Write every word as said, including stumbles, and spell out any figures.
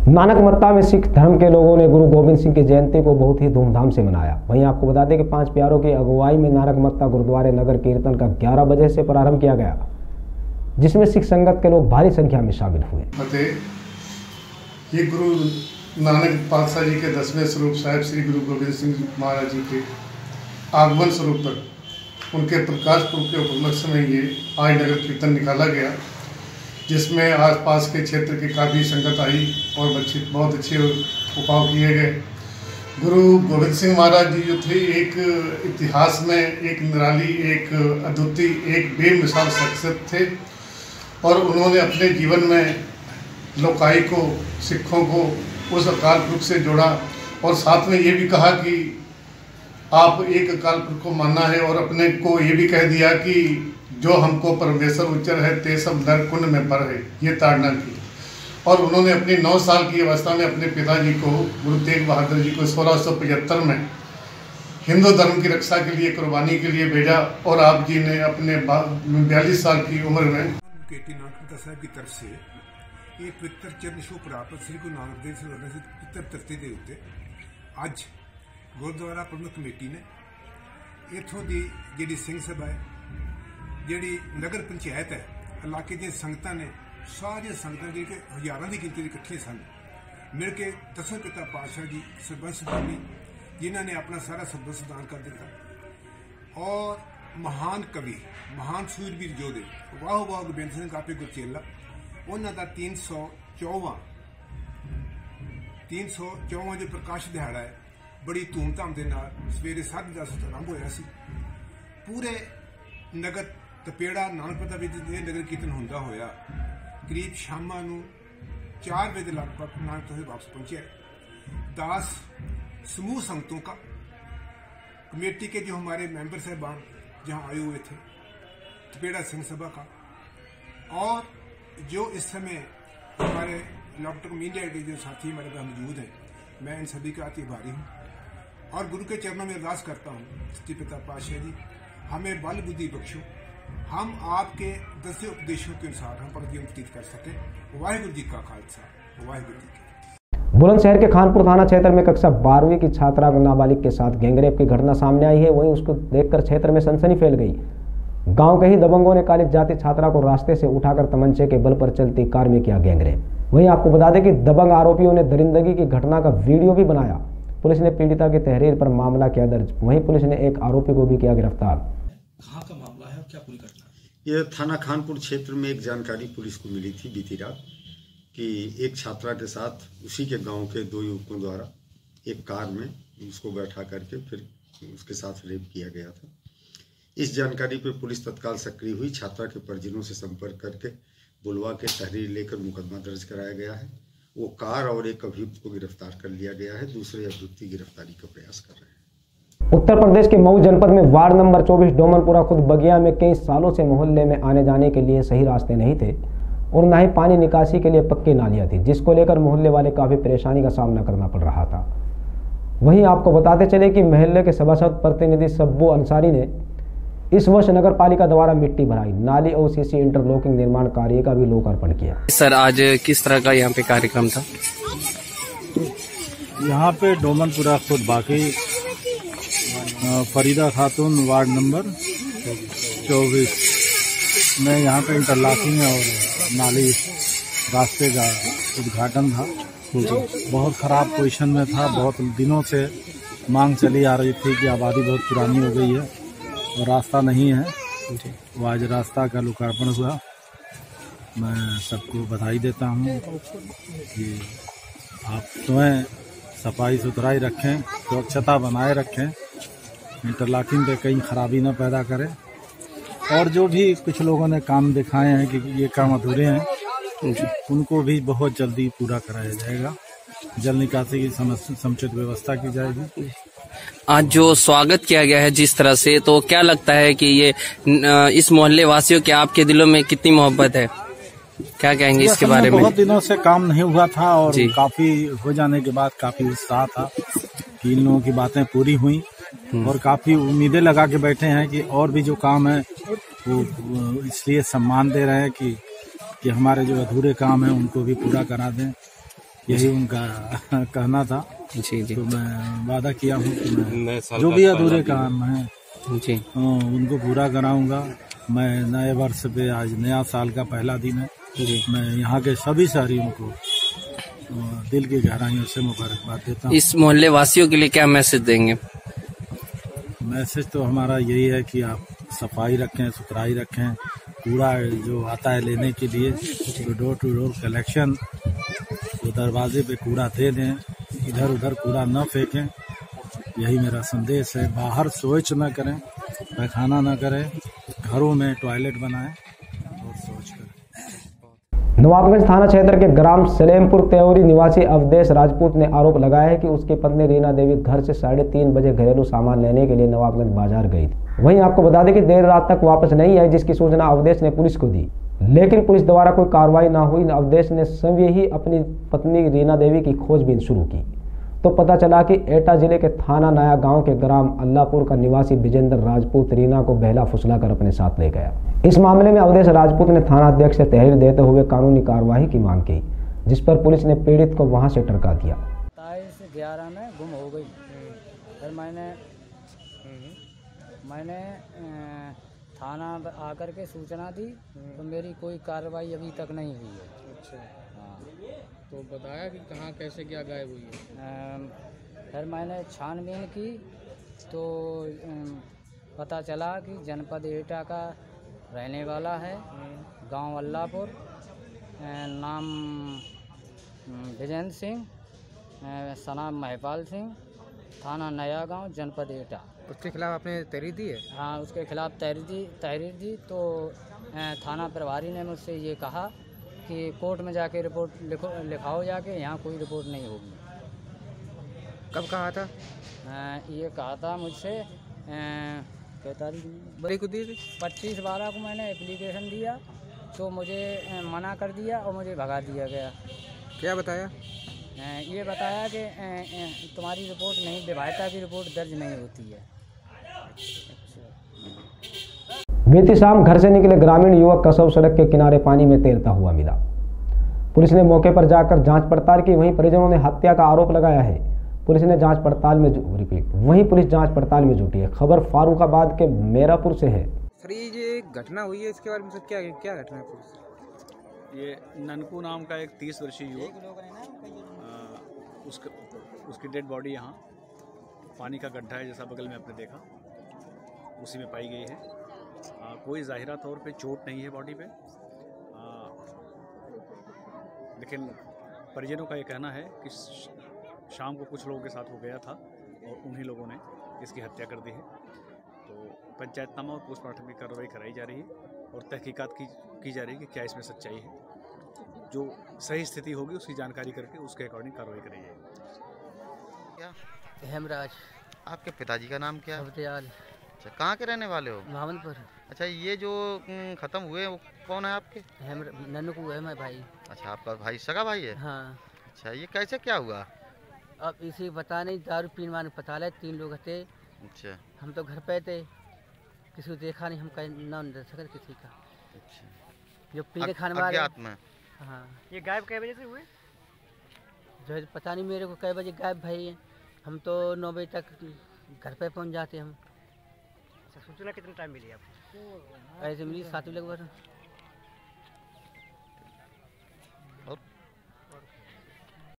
नानक मत्ता में सिख धर्म के लोगों ने गुरु गोविंद सिंह की जयंती को बहुत ही धूमधाम से मनाया। वहीं आपको बता दें कि पांच प्यारों की अगुवाई में नानक मत्ता गुरुद्वारे नगर कीर्तन का ग्यारह बजे से प्रारंभ किया गया, जिसमें सिख संगत के लोग भारी संख्या में शामिल हुए। ये गुरु नानक पातशाह जी के दसवें स्वरूप साहिब श्री गुरु गोविंद सिंह महाराज जी के आगमन स्वरूप तक उनके प्रकाश पुरब के उपलक्ष्य में ये आज नगर कीर्तन निकाला गया, जिसमें आसपास के क्षेत्र की काफ़ी संगत आई और बच्चे बहुत अच्छे उपाव किए गए। गुरु गोविंद सिंह महाराज जी जो थे, एक इतिहास में एक निराली, एक अद्वितीय, एक बेमिसाल शख्सियत थे और उन्होंने अपने जीवन में लोकाई को, सिखों को उस अकाल पुरख से जोड़ा और साथ में ये भी कहा कि आप एक अकाल पुरख को मानना है और अपने को ये भी कह दिया कि जो हमको परमेश्वर उच्चर है ते सब नर कुंड में पर है, ये ताड़ना की। और उन्होंने अपनी नौ साल की अवस्था में अपने पिताजी को, गुरु तेग बहादुर जी को सोलह सौ पचहत्तर में हिंदू धर्म की रक्षा के लिए, कुर्बानी के लिए भेजा और आप जी ने अपने बयालीस साल की उम्र में नानक साहब की तरफ से एक पवित्र चरण छूह प्राप्त श्री गुरु नानक देव जी से पवित्र धरती के उत्ते अज गुरुद्वारा प्रबंधक कमेटी ने इथों की जी सिंह सभा है, जी नगर पंचायत है, इलाके दी संगतां ने सारिया संगतां जी के हज़ारों की गिनती इकट्ठे सन मिल के दसवें पिता पातशाह जी सरबंस दानी जिन्होंने अपना सारा सरबंस दान कर दिता और महान कवि, महान सूरवीर योधे वाह वाह गोबिंद सिंह कापी गुरचेला उन्होंने तीन सौ चौवा तीन सौ चौवा जो प्रकाश दिहाड़ा है बड़ी धूमधाम के नाल सवेरे साढ़े दस आरंभ होया सी। पूरे नगर तपेड़ा नानक मत्ता विच नगर कीर्तन होंदा होया करीब शामां नूं चार बजे लगभग नानक मत्ता वापस पहुंचे। दास समूह संगतों का कमेटी के जो हमारे मेंबर साहबान जहां आए हुए थे, तपेड़ा सिंह सभा का, और जो इस समय हमारे डॉक्टर मीडिया के जो साथी हमारे पास मौजूद हैं, मैं इन सभी का अति आभारी हूँ और गुरु के चरणों में अरदास करता हूँ, सच्चे पिता पातशाह जी हमें बल बुद्धि बख्शो, हम आपके दसे उपदेशों के अनुसार हम पर जीवन व्यतीत कर सकें। वाहिगुरु जी का खालसा, वाहिगुरु जी की। बुलंदशहर के खानपुर थाना क्षेत्र में कक्षा बारहवीं की छात्रा नाबालिग के साथ गैंगरेप की घटना सामने आई है। वहीं उसको देखकर क्षेत्र में सनसनी फैल गई। गांव के ही दबंगों ने काली जाति छात्रा को रास्ते से उठाकर तमंचे के बल पर चलती कार में किया गैंगरेप। वहीं आपको बता दें कि दबंग आरोपियों ने दरिंदगी की घटना का वीडियो भी बनाया। पुलिस ने पीड़िता की तहरीर पर मामला किया दर्ज। वहीं पुलिस ने एक आरोपी को भी किया गिरफ्तार। कहाँ का मामला है और क्या पूरी घटना? यह थाना खानपुर क्षेत्र में एक जानकारी पुलिस को मिली थी बीती रात कि एक छात्रा के साथ उसी के गांव के दो युवकों द्वारा एक कार में उसको बैठा करके फिर उसके साथ रेप किया गया था। इस जानकारी पर पुलिस तत्काल सक्रिय हुई। छात्रा के परिजनों से संपर्क करके बुलवा के तहरीर लेकर मुकदमा दर्ज कराया गया है। वो कार और एक अभियुक्त को गिरफ्तार कर लिया गया है। दूसरे अभियुक्त की गिरफ्तारी का प्रयास कर रहे हैं। उत्तर प्रदेश के मऊ जनपद में वार्ड नंबर चौबीस डोमनपुरा खुद बगिया में कई सालों से मोहल्ले में आने जाने के लिए सही रास्ते नहीं थे और न ही पानी निकासी के लिए पक्की नालियां थी, जिसको लेकर मोहल्ले वाले काफी परेशानी का सामना करना पड़ रहा था। वहीं आपको बताते चले कि मोहल्ले के सभासद प्रतिनिधि सब्बू अंसारी ने इस वर्ष नगर पालिका द्वारा मिट्टी भराई, नाली और सीसी इंटरलॉकिंग निर्माण कार्य का भी लोकार्पण किया। सर, आज किस तरह का यहाँ पे कार्यक्रम था? यहाँ पे डोमनपुरा खुद बाकी फरीदा खातून वार्ड नंबर चौबीस में यहाँ पे इंटरलॉकिंग और नाली रास्ते का उद्घाटन था। बहुत खराब पोजीशन में था। बहुत दिनों से मांग चली आ रही थी कि आबादी बहुत पुरानी हो गई है और रास्ता नहीं है। वो आज रास्ता का लोकार्पण हुआ। मैं सबको बधाई देता हूँ कि आप स्वयं सफाई सुथराई रखें, स्वच्छता बनाए रखें, इंटरलॉकिंग पे कहीं खराबी न पैदा करें। और जो भी कुछ लोगों ने काम दिखाए हैं कि ये काम अधूरे हैं, उनको भी बहुत जल्दी पूरा कराया जाएगा। जल निकासी की समुचित व्यवस्था की जाएगी। आज जो स्वागत किया गया है जिस तरह से, तो क्या लगता है कि ये इस मोहल्ले वासियों के आपके दिलों में कितनी मोहब्बत है? क्या कहेंगे इसके बारे में? बहुत दिनों से काम नहीं हुआ था और काफी हो जाने के बाद काफी उत्साह था कि इन लोगों की बातें पूरी हुई और काफी उम्मीदें लगा के बैठे हैं कि और भी जो काम है वो इसलिए सम्मान दे रहे हैं कि कि हमारे जो अधूरे काम हैं उनको भी पूरा करा दें। यही उनका कहना था। जी जी तो मैं वादा किया हूँ कि मैं जो भी अधूरे काम हैं जी उनको पूरा कराऊंगा। मैं नए वर्ष पे, आज नया साल का पहला दिन है जी मैं यहाँ के सभी शहरियों को दिल की गहराइयों से मुबारकबाद देता हूँ। इस मोहल्ले वासियों के लिए क्या मैसेज देंगे? मैसेज तो हमारा यही है कि आप सफाई रखें, सुथराई रखें। कूड़ा जो आता है लेने के लिए तो डोर टू डोर कलेक्शन, तो दरवाजे पे कूड़ा दे दें, इधर उधर कूड़ा न फेंकें। यही मेरा संदेश है। बाहर शौच न करें, पैखाना न करें, घरों में टॉयलेट बनाएं और शौच करें। नवाबगंज थाना क्षेत्र के ग्राम सलेमपुर तेवरी निवासी अवधेश राजपूत ने आरोप लगाया है कि उसकी पत्नी रीना देवी घर से साढ़े तीन बजे घरेलू सामान लेने के लिए नवाबगंज बाजार गई थी। वहीं आपको बता दें कि देर रात तक वापस नहीं आई, जिसकी सूचना अवधेश ने पुलिस को दी, लेकिन पुलिस द्वारा कोई कार्रवाई न हुई। अवधेश ने स्वयं ही अपनी पत्नी रीना देवी की खोजबीन शुरू की तो पता चला कि एटा जिले के थाना नया गांव के ग्राम अल्लाहपुर का निवासी विजेंद्र राजपूत रीना को बहला फुसला कर अपने साथ ले गया। इस मामले में अवधेश राजपूत ने थाना अध्यक्ष से तहरीर देते हुए कानूनी कार्यवाही की मांग की, जिस पर पुलिस ने पीड़ित को वहां से टरका दिया। सत्ताईस ग्यारह में गुम हो गई। फिर मैंने मैंने थाना आकर के सूचना दी तो मेरी कोई कार्रवाई अभी तक नहीं हुई है। अच्छा, हाँ, तो बताया कि कहाँ कैसे क्या गायब हुई है? फिर मैंने छानबीन की तो पता चला कि जनपद एटा का रहने वाला है, गांव अल्लाहपुर, नाम विजेंद्र सिंह, सनाम महपाल सिंह, थाना नया गांव, जनपद एटा। उसके खिलाफ आपने तहरीर दी है? हाँ, उसके खिलाफ तहरीर दी तहरीर दी तो थाना प्रभारी ने मुझसे ये कहा कि कोर्ट में जाके रिपोर्ट लिखो लिखाओ जाके, यहाँ कोई रिपोर्ट नहीं होगी। कब कहा था? ये कहा था मुझसे क्या तारीख बड़ी को दी थी? पच्चीस बारह को मैंने एप्लीकेशन दिया तो मुझे मना कर दिया और मुझे भगा दिया गया। क्या बताया? ये बताया कि तुम्हारी रिपोर्ट नहीं, विवाहिता की रिपोर्ट दर्ज नहीं होती है। बीती शाम घर से निकले ग्रामीण युवक कसौ सड़क के किनारे पानी में तैरता हुआ मिला। पुलिस ने मौके पर जाकर जांच पड़ताल की, वहीं परिजनों ने हत्या का आरोप लगाया है। पुलिस ने जांच पड़ताल में रिपीट वहीं पुलिस जांच पड़ताल में जुटी है। खबर फारुखाबाद के मेरापुर से है। सर, ये जो घटना हुई है इसके बारे में क्या क्या घटना है? पुलिस ये ननकू नाम का एक तीस वर्षीय युवक, उसका उसकी डेड बॉडी यहाँ पानी का गड्ढा है जैसा बगल में आपने देखा, उसी में पाई गई है। आ, कोई ज़ाहिरा तौर पे चोट नहीं है बॉडी पे, आ, लेकिन परिजनों का ये कहना है कि शाम को कुछ लोगों के साथ हो गया था और उन्हीं लोगों ने इसकी हत्या कर दी है। तो पंचायतनामा और पोस्टमार्टम की कार्रवाई कराई जा रही है और तहकीकात की की जा रही है कि क्या इसमें सच्चाई है। जो सही स्थिति होगी उसकी जानकारी करके उसके अकॉर्डिंग कार्रवाई करी जाएगी। क्या हेमराज। आपके पिताजी का नाम क्या है? अवदयाल। अच्छा, कहाँ के रहने वाले हो? भावनपुर। अच्छा, ये जो खत्म हुए वो कौन है आपके? नन्नू है मैं भाई। अच्छा, आपका भाई सगा भाई है? हाँ। अच्छा, ये कैसे क्या हुआ? अब इसी पता नहीं, दारू पीने वाले पता ले, तीन लोग थे। अच्छा, हम तो घर पे थे, किसी को देखा नहीं, हम कहीं नाम दे सकते किसी का। अच्छा, जो पीने खाने वाले। में हाँ। ये गायब कै बजे से हुए? जो पता नहीं मेरे को कै बजे गायब भाई। हम तो नौ बजे तक घर पे पहुंच जाते हम। सूचना कितने टाइम मिली आपको? ऐसे मिली सात बजे लगभग।